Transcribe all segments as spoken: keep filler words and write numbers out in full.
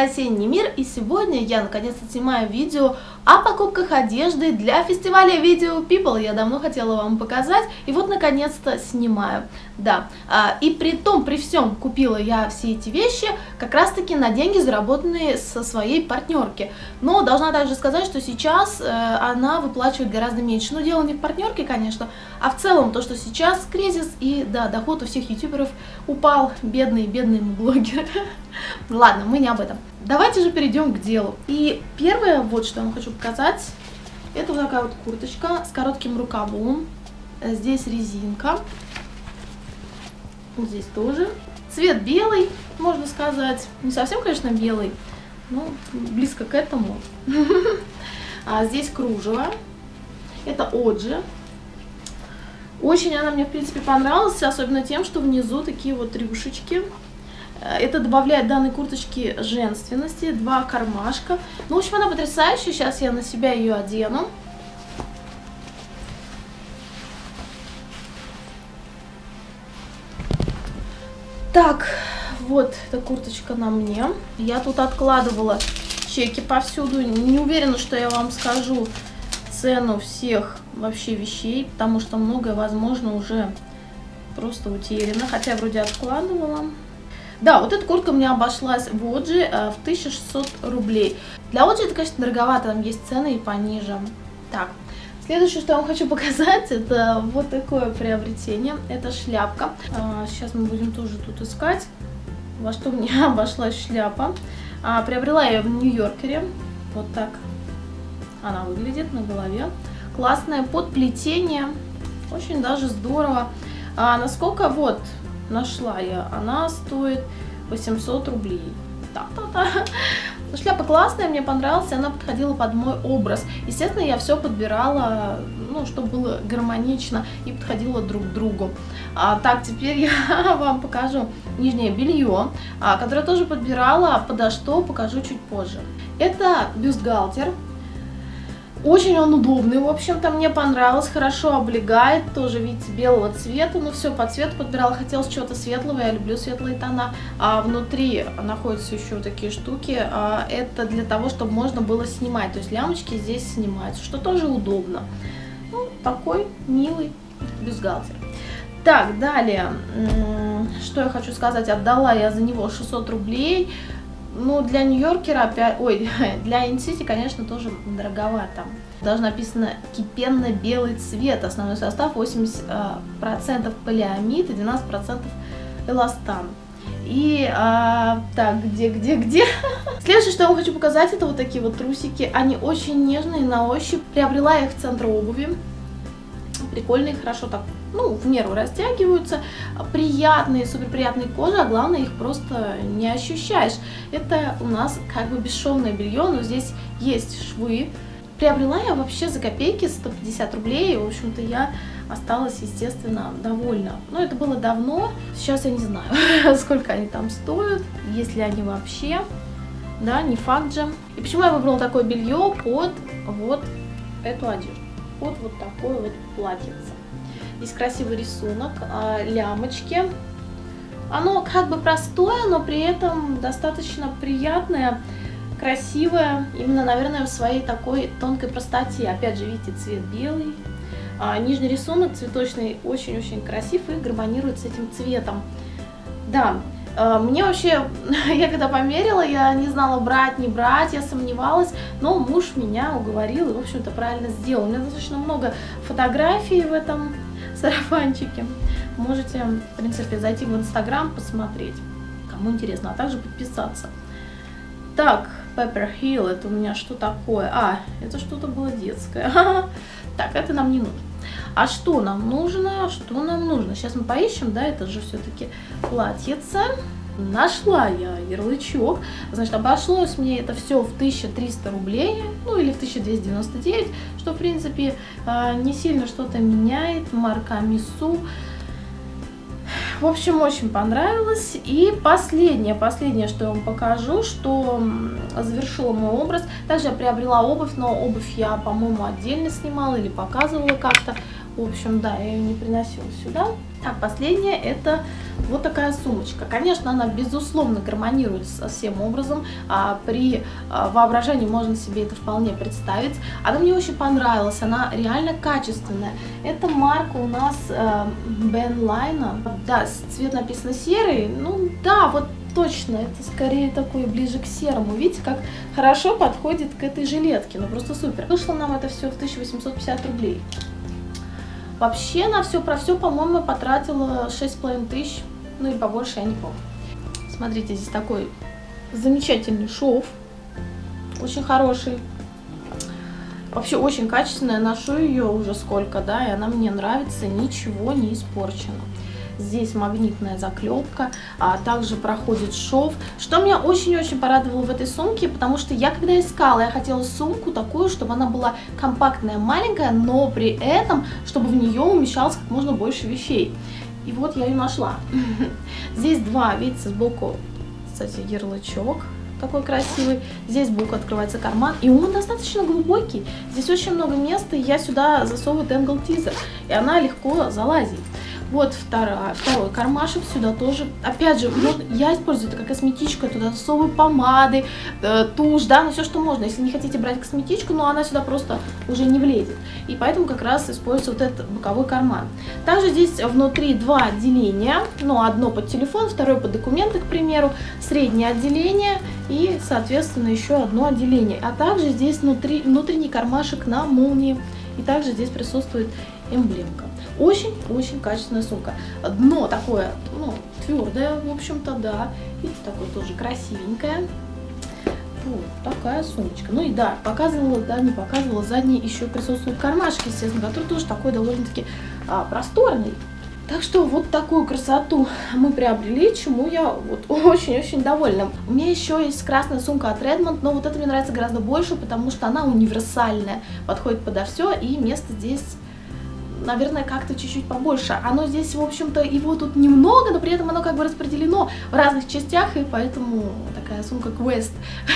канале Осенний мир, и сегодня я наконец-то снимаю видео о покупках одежды для фестиваля Video People. Я давно хотела вам показать, и вот наконец-то снимаю. Да, и при том, при всем купила я все эти вещи как раз-таки на деньги, заработанные со своей партнерки. Но должна также сказать, что сейчас она выплачивает гораздо меньше. Но дело не в партнерке, конечно, а в целом то, что сейчас кризис, и да, доход у всех ютуберов упал. Бедные, бедные блогеры. Ладно, мы не об этом. Давайте же перейдем к делу. И первое, вот что я вам хочу показать, это вот такая вот курточка с коротким рукавом. Здесь резинка. Здесь тоже. Цвет белый, можно сказать. Не совсем, конечно, белый, но близко к этому. А здесь кружево. Это Оджи. Очень она мне, в принципе, понравилась, особенно тем, что внизу такие вот рюшечки. Это добавляет данной курточке женственности, два кармашка. Ну, в общем, она потрясающая. Сейчас я на себя ее одену. Так, вот эта курточка на мне. Я тут откладывала чеки повсюду. Не уверена, что я вам скажу цену всех вообще вещей, потому что многое, возможно, уже просто утеряно. Хотя я вроде откладывала. Да, вот эта куртка мне обошлась в Оджи в тысячу шестьсот рублей. Для Оджи это, конечно, дороговато, там есть цены и пониже. Так, следующее, что я вам хочу показать, это вот такое приобретение. Это шляпка. Сейчас мы будем тоже тут искать, во что мне обошлась шляпа. Приобрела я ее в Нью-Йоркере. Вот так она выглядит на голове. Классное подплетение. Очень даже здорово. А насколько вот нашла я, она стоит восемьсот рублей. Так-так-так. Шляпа классная, мне понравилась, она подходила под мой образ. Естественно, я все подбирала, ну, чтобы было гармонично и подходило друг к другу. А, так, теперь я вам покажу нижнее белье, а, которое тоже подбирала, подо что покажу чуть позже. Это бюстгальтер. Очень он удобный, в общем-то, мне понравилось, хорошо облегает, тоже, видите, белого цвета, но все по цвету подбирала, хотелось чего-то светлого, я люблю светлые тона, а внутри находятся еще такие штуки, а, это для того, чтобы можно было снимать, то есть лямочки здесь снимаются, что тоже удобно. Ну, такой милый бюстгальтер. Так, далее, что я хочу сказать, отдала я за него шестьсот рублей. Ну, для Нью-Йоркера, опять, ой, для Инсити, конечно, тоже дороговато. Даже написано кипенно-белый цвет. Основной состав восемьдесят процентов полиамид и двенадцать процентов эластан. И, а, так, где, где, где? Следующее, что я вам хочу показать, это вот такие вот трусики. Они очень нежные на ощупь. Приобрела я их в центре обуви. Прикольные, хорошо так, ну, в меру растягиваются, приятные, супер приятные кожи, а главное, их просто не ощущаешь. Это у нас как бы бесшовное белье, но здесь есть швы. Приобрела я вообще за копейки, сто пятьдесят рублей, в общем-то, я осталась, естественно, довольна. Но это было давно, сейчас я не знаю, сколько они там стоят, есть ли они вообще, да, не факт же. И почему я выбрала такое белье под вот эту одежду? Вот, вот такое вот платьице. Здесь красивый рисунок, лямочки. Оно как бы простое, но при этом достаточно приятное, красивое. Именно, наверное, в своей такой тонкой простоте. Опять же, видите, цвет белый. Нижний рисунок цветочный очень-очень красив и гармонирует с этим цветом. Да. Мне вообще, я когда померила, я не знала, брать, не брать, я сомневалась, но муж меня уговорил и, в общем-то, правильно сделал. У меня достаточно много фотографий в этом сарафанчике. Можете, в принципе, зайти в Инстаграм, посмотреть, кому интересно, а также подписаться. Так, Pepper Hill, это у меня что такое? А, это что-то было детское. Так, это нам не нужно. А что нам нужно? Что нам нужно? Сейчас мы поищем, да, это же все-таки платьице. Нашла я ярлычок. Значит, обошлось мне это все в тысячу триста рублей, ну или в тысячу двести девяносто девять, что, в принципе, не сильно что-то меняет. Марка Мису. В общем, очень понравилось. И последнее, последнее, что я вам покажу, что завершила мой образ. Также я приобрела обувь, но обувь я, по-моему, отдельно снимала или показывала как-то. В общем, да, я ее не приносила сюда. Так, последняя это вот такая сумочка. Конечно, она безусловно гармонирует со всем образом. А при а, воображении можно себе это вполне представить. Она мне очень понравилась, она реально качественная. Это марка у нас э, Benline. Да, цвет написано серый. Ну да, вот точно, это скорее такой ближе к серому. Видите, как хорошо подходит к этой жилетке. Ну просто супер. Вышло нам это все в тысячу восемьсот пятьдесят рублей. Вообще на все про все, по-моему, потратила шесть с половиной тысяч, ну и побольше, я не помню. Смотрите, здесь такой замечательный шов, очень хороший, вообще очень качественная, ношу ее уже сколько, да, и она мне нравится, ничего не испорчено. Здесь магнитная заклепка, а также проходит шов. Что меня очень-очень порадовало в этой сумке, потому что я когда искала, я хотела сумку такую, чтобы она была компактная, маленькая, но при этом, чтобы в нее умещалось как можно больше вещей. И вот я ее нашла. Здесь два, видите, сбоку, кстати, ярлычок такой красивый. Здесь сбоку открывается карман, и он достаточно глубокий. Здесь очень много места, и я сюда засовываю тенгл тизер, и она легко залазит. Вот вторая, второй кармашек, сюда тоже. Опять же, вот я использую это как косметичка, туда засовываю помады, э, тушь, да, ну все, что можно. Если не хотите брать косметичку, но она сюда просто уже не влезет. И поэтому как раз использую вот этот боковой карман. Также здесь внутри два отделения, ну, одно под телефон, второе под документы, к примеру, среднее отделение и, соответственно, еще одно отделение. А также здесь внутри, внутренний кармашек на молнии. И также здесь присутствует эмблемка. Очень-очень качественная сумка. Дно такое, ну, твердое, в общем-то, да. Видите, такое тоже красивенькое. Вот такая сумочка. Ну и да, показывала, да, не показывала, задние еще присутствуют кармашки, естественно, который тоже такой довольно-таки а, просторный. Так что вот такую красоту мы приобрели, чему я вот очень-очень довольна. У меня еще есть красная сумка от Redmond, но вот это мне нравится гораздо больше, потому что она универсальная, подходит подо все, и место здесь, наверное, как-то чуть-чуть побольше. Оно здесь, в общем-то, его тут немного, но при этом оно как бы распределено в разных частях, и поэтому такая сумка Quest.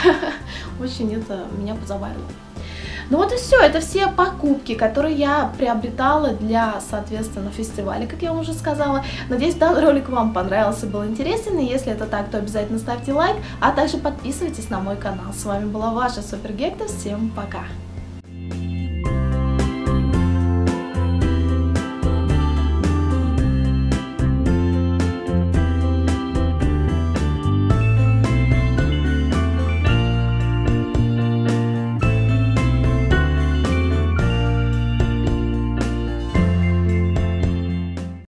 Очень это меня позабавило. Ну вот и все, это все покупки, которые я приобретала для, соответственно, фестиваля, как я вам уже сказала. Надеюсь, данный ролик вам понравился, был интересен, и если это так, то обязательно ставьте лайк, а также подписывайтесь на мой канал. С вами была ваша Супер Гекта, всем пока!